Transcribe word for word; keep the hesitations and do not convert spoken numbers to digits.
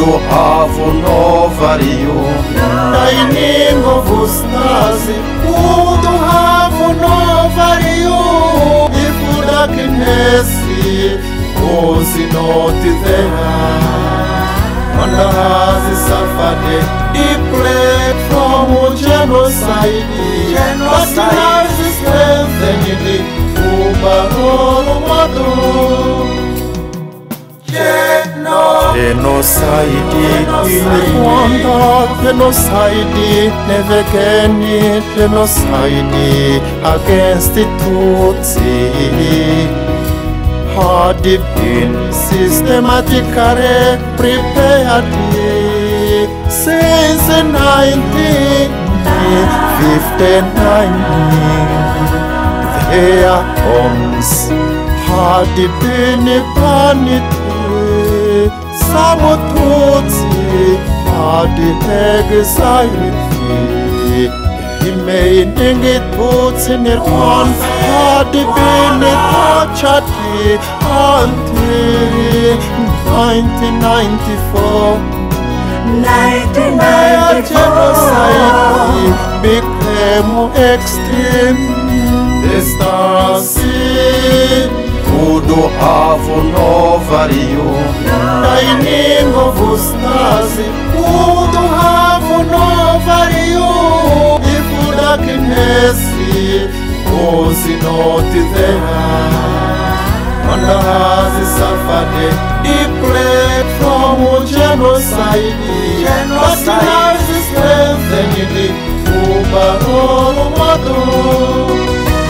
do have no value. Dining of stars would have no value if darkness was not there. And has suffered he fled from genocide, but has strengthened to battle model. Genocide in Rwanda, genocide never again, genocide against the Tutsi had been systematically prepared since nineteen fifty-nine. Their homes had been burned. Some Tutsi had exiled. Remaining Tutsi in Rwanda had been tortured until nineteen ninety-four. nineteen ninety-four. Genocide became extreme. The stars would have no value. Dining of stars would have no value if darkness was not there. And has suffered he fled from genocide, but has strengthened to battle model.